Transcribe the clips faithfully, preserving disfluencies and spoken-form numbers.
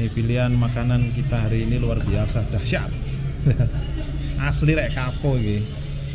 Nih pilihan makanan kita hari ini luar biasa, dahsyat. Asli rek kapo iki.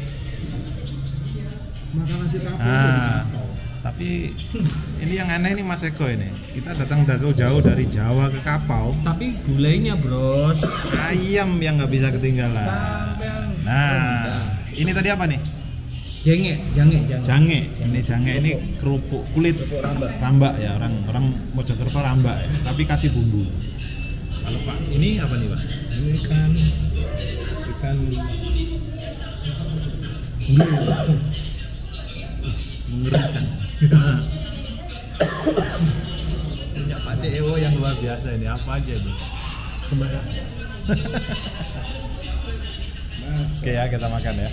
Makanan si kapo. Ah, tapi ini yang aneh nih Mas Eko ini. Kita datang jauh-jauh dari Jawa ke Kapau. Tapi gulainya bros, Ayam yang nggak bisa ketinggalan. sampean. Nah, ini tadi apa nih? Jengek, jange, jange. Jange. Ini jange ini kerupuk kulit rambak. rambak ya, orang orang Mojokerto rambak ya. Tapi kasih bumbu. Kalau Pak, ini apa nih Pak? Ini ikan ikan bulu. Mengerikan. Punya Pak C E O yang luar biasa ini, apa aja itu? Oke ya, kita makan ya.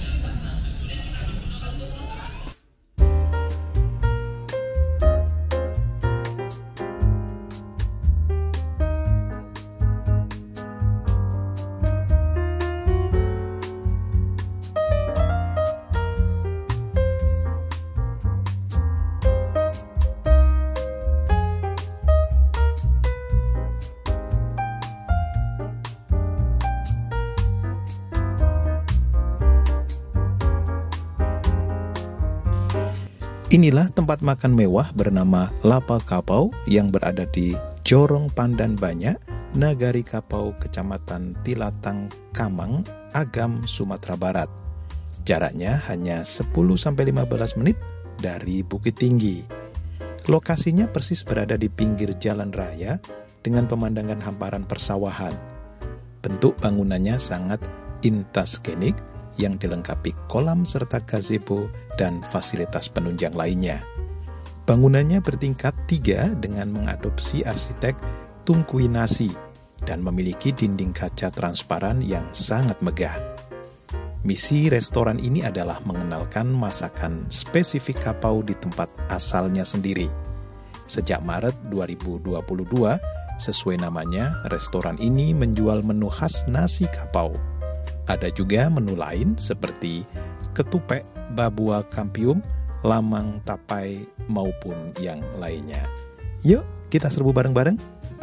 Inilah tempat makan mewah bernama Lapa Kapau yang berada di Jorong Pandan Banyak, Nagari Kapau, Kecamatan Tilatang Kamang, Agam, Sumatera Barat. Jaraknya hanya sepuluh sampai lima belas menit dari Bukit Tinggi. Lokasinya persis berada di pinggir jalan raya dengan pemandangan hamparan persawahan. Bentuk bangunannya sangat intaskenik yang dilengkapi kolam serta gazebo dan fasilitas penunjang lainnya. Bangunannya bertingkat tiga dengan mengadopsi arsitek Tungkui Nasi dan memiliki dinding kaca transparan yang sangat megah. Misi restoran ini adalah mengenalkan masakan spesifik Kapau di tempat asalnya sendiri. Sejak Maret dua ribu dua puluh dua, sesuai namanya, restoran ini menjual menu khas nasi Kapau. Ada juga menu lain seperti ketupek, babua kampium, lamang tapai, maupun yang lainnya. Yuk, kita serbu bareng-bareng.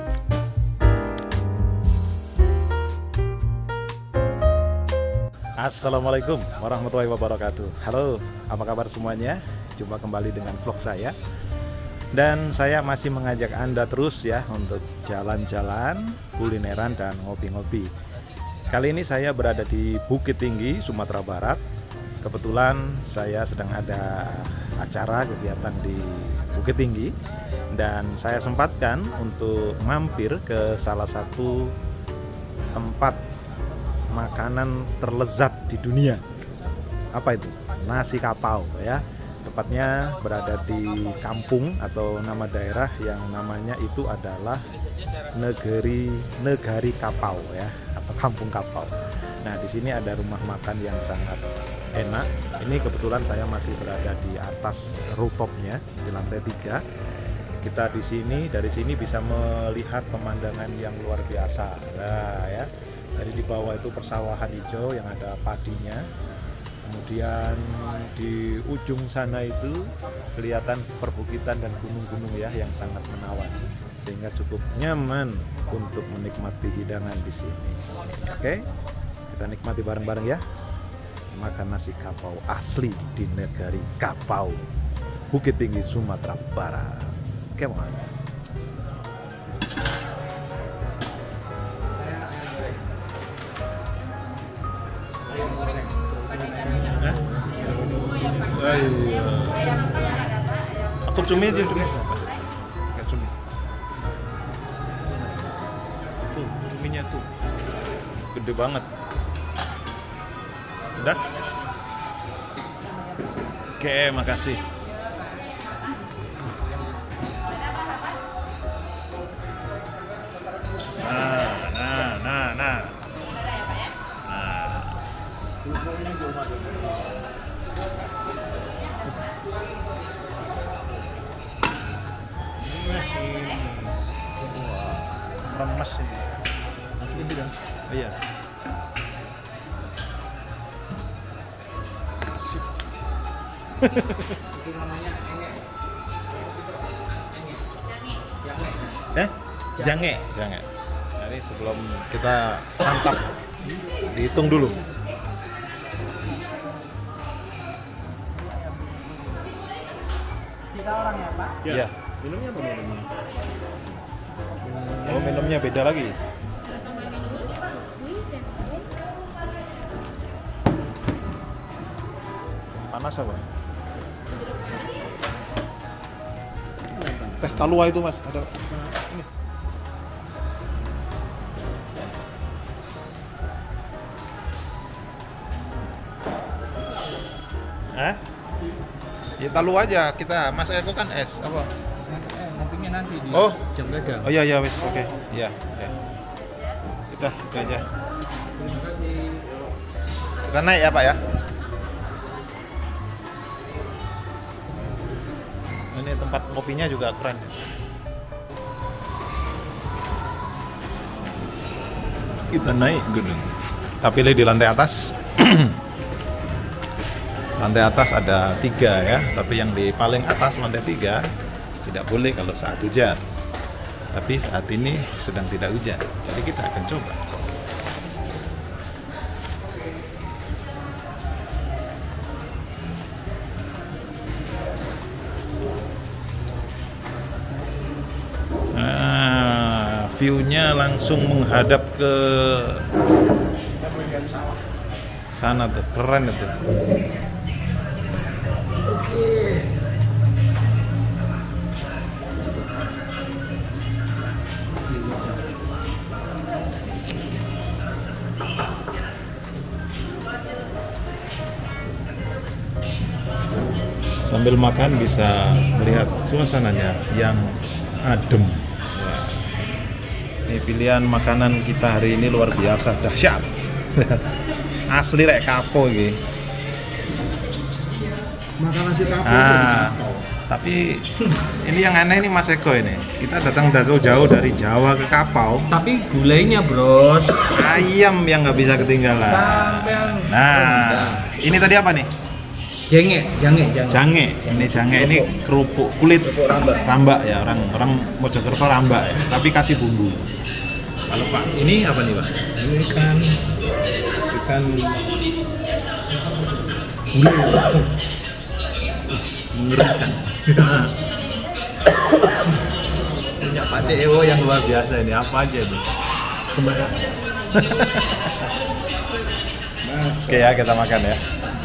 Assalamualaikum warahmatullahi wabarakatuh. Halo, apa kabar semuanya? Jumpa kembali dengan vlog saya. Dan saya masih mengajak Anda terus ya untuk jalan-jalan, kulineran, dan ngopi-ngopi. Kali ini saya berada di Bukit Tinggi, Sumatera Barat. Kebetulan saya sedang ada acara kegiatan di Bukit Tinggi dan saya sempatkan untuk mampir ke salah satu tempat makanan terlezat di dunia. Apa itu? Nasi Kapau ya. Tepatnya berada di kampung atau nama daerah yang namanya itu adalah Negeri Negari Kapau ya, atau Kampung Kapau. Nah, di sini ada rumah makan yang sangat enak. Ini kebetulan saya masih berada di atas rooftopnya di lantai tiga. Kita di sini, dari sini bisa melihat pemandangan yang luar biasa. Nah, ya. Dari di bawah itu persawahan hijau yang ada padinya. Kemudian di ujung sana itu kelihatan perbukitan dan gunung-gunung ya yang sangat menawan, sehingga cukup nyaman untuk menikmati hidangan di sini. Oke, kita nikmati bareng-bareng ya. Makan nasi Kapau asli di Negari Kapau, Bukit Tinggi, Sumatera Barat. Come on. Aku cumi aja, cumi siapa sih? Kayak cumi. Tuh, cuminya tuh. Gede banget. Udah? Oke, makasih. Nah, nah, nah, nah. Nah. Wah, remes ini. Ini dong. Oh iya. Sip. Itu namanya engek. Eh? Jange, jange. ini sebelum kita santap dihitung dulu. Tiga orang ya Pak? Iya. Minumnya apa minumnya? Oh, minumnya beda lagi. Panas apa? Teh talua itu mas, ada ini. Hah? Ya talu aja kita, Mas Eko kan es apa? Eh, ngopinya nanti di Oh. jam gadang. Oh iya iya wis, oke. Iya, oke. Udah, itu aja. Terima kasih. Kita naik ya, Pak ya. Ini tempat kopinya juga keren. Kita naik gunung. Tapi di lantai atas. Lantai atas ada tiga ya, tapi yang di paling atas lantai tiga tidak boleh kalau saat hujan. Tapi saat ini sedang tidak hujan, jadi kita akan coba. Nah, view-nya langsung menghadap ke sana tuh, keren itu. Sambil makan bisa melihat suasananya yang adem. Wah. Ini pilihan makanan kita hari ini luar biasa dahsyat. Asli rek kapo iki. Makan nasi kapau. Ah, tapi ini yang aneh ini Mas Eko ini. Kita datang jauh-jauh dari Jawa ke Kapau. Tapi gulainya bros. Ayam yang nggak bisa ketinggalan. Sampean. Nah, ini tadi apa nih? Jengek, jange, jange. Jange. Ini jange ini kerupuk kulit rambak. rambak ya, orang orang Mojokerto rambak ya. Tapi kasih bumbu. Kalau Pak, ini apa nih Pak? Ini ikan ikan Mengerikan. Punya Pak C E O yang luar biasa ini, apa aja nih? Oke ya, kita makan ya.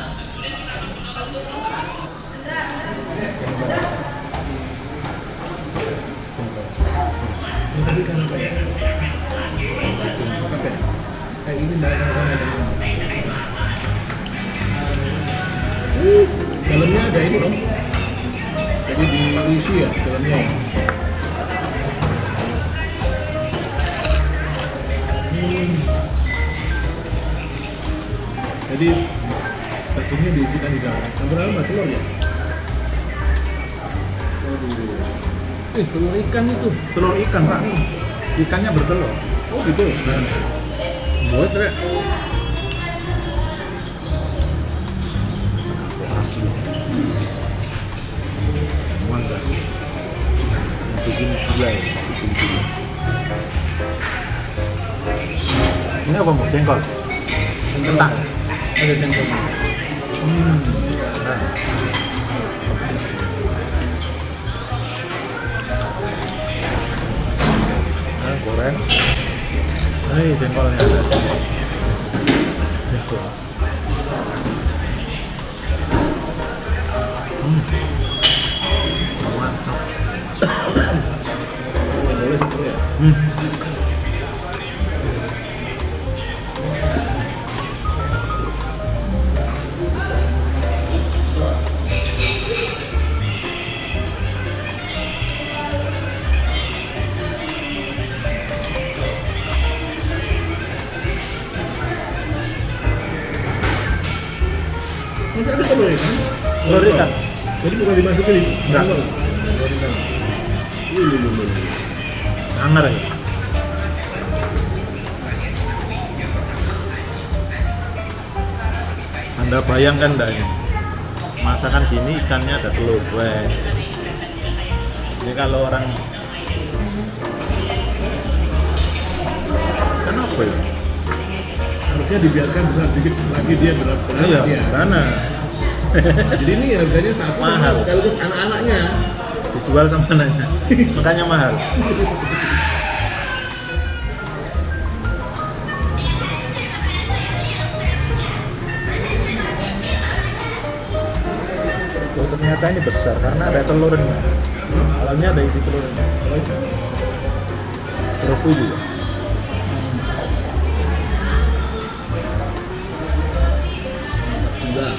Ini tadi kan apa ya? Apa ya? Kayak ini nggak ada ada. Uh, dalamnya ada ini dong. Jadi diisi ya dalamnya. Hmm. Jadi dagingnya diisikan di dalam. Yang dalam nggak telur ya? Waduh. Eh, telur ikan itu. Telur ikan Pak. Ikannya bertelur. Oh gitu. Nah, bos ya. Asli. Mangga. Begini gula ya. Ini apa mau jengkol? Kentang. Ada jengkol. Hmm. Nah. Nah, goreng. Ini jengkolnya ada. Jengkol. Hmm. Mantap. Boleh sih ya. Hmm. Masih ada telur ikan? Telur ikan. Jadi bukan dimasukin di Enggak. telur ikan. Iya, iya, iya. Sangar ya. Anda bayangkan enggak ini? Masakan gini ikannya ada telur. Weh. Jadi kalau orang full. Harusnya dibiarkan besar dikit lagi dia berat berat. Iya, ya. karena Jadi ini harganya satu Mahal. sekaligus anak-anaknya. dijual sama anaknya, makanya mahal. Oh, ternyata ini besar karena ada telurnya. Dalamnya ada isi telurnya. Telur puyuh. Enggak.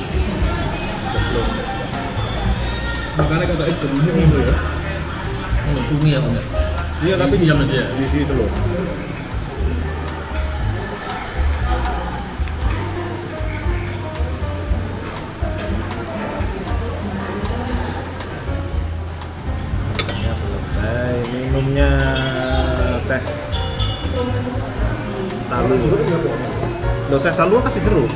Makanya kata itu ini itu ya. Oh, cumi ya bener. Iya tapi Isi sama dia. isi telur. Ya, selesai minumnya teh talu. Loh, teh talu kasih jeruk.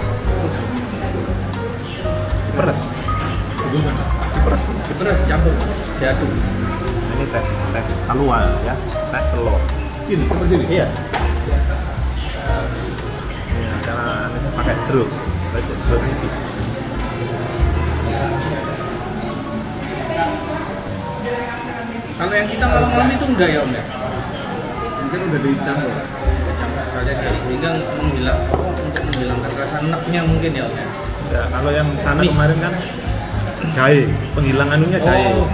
Diperes. Diperes. Terus campur diaduk. Ini teh teh talua ya, teh telur. Ini seperti ini. Iya. Ya, karena ini pakai jeruk, pakai jeruk nipis. Kalau yang kita malam-malam itu enggak ya Om ya? Mungkin udah dicampur. Campur sekalian jadi sehingga menghilang oh, untuk menghilangkan rasa enaknya mungkin ya Om ya. Ya, kalau yang sana Amis. kemarin kan jahe, penghilang anunya jahe. Oh.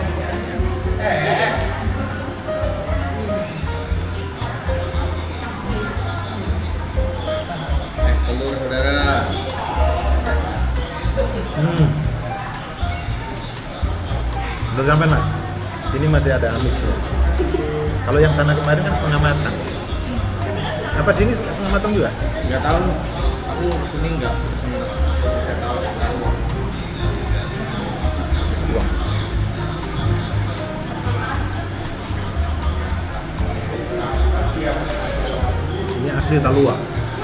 Eh, telur saudara. Hmm. Belum sampai lah. Ini masih ada amisnya. Kalau yang sana kemarin kan setengah matang. Apa sini setengah matang juga? Enggak tahu. Aku sini enggak sempat. Enggak tahu. Wah. Ini asli talua.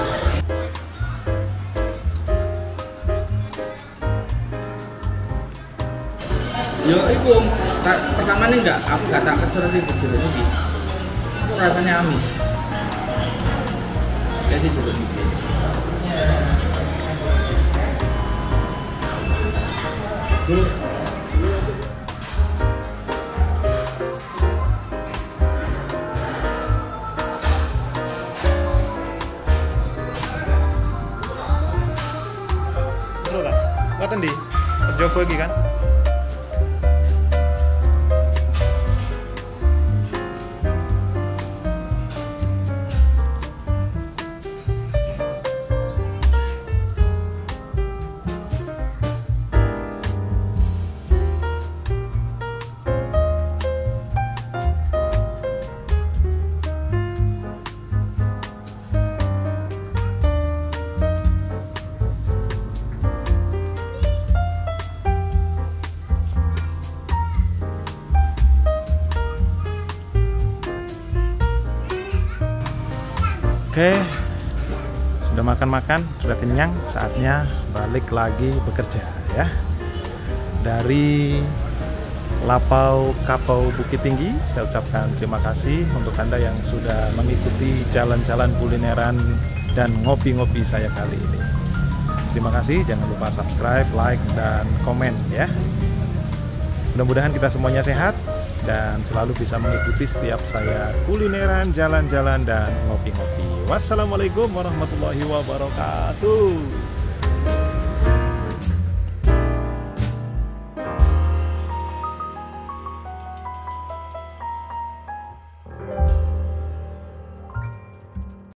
Yo, itu ta- pertama nih enggak, aku enggak tak kecer di jeruk nipis. Itu rasanya amis. Kayak sih jeruk nipis. Terus lah. Ngoten di. Jogo iki kan. Oke, sudah makan-makan, sudah kenyang, saatnya balik lagi bekerja ya. Dari Lapau Kapau Bukit Tinggi, saya ucapkan terima kasih untuk Anda yang sudah mengikuti jalan-jalan kulineran dan ngopi-ngopi saya kali ini. Terima kasih, jangan lupa subscribe, like, dan komen ya. Mudah-mudahan kita semuanya sehat dan selalu bisa mengikuti setiap saya kulineran, jalan-jalan, dan ngopi-ngopi. Wassalamualaikum warahmatullahi wabarakatuh.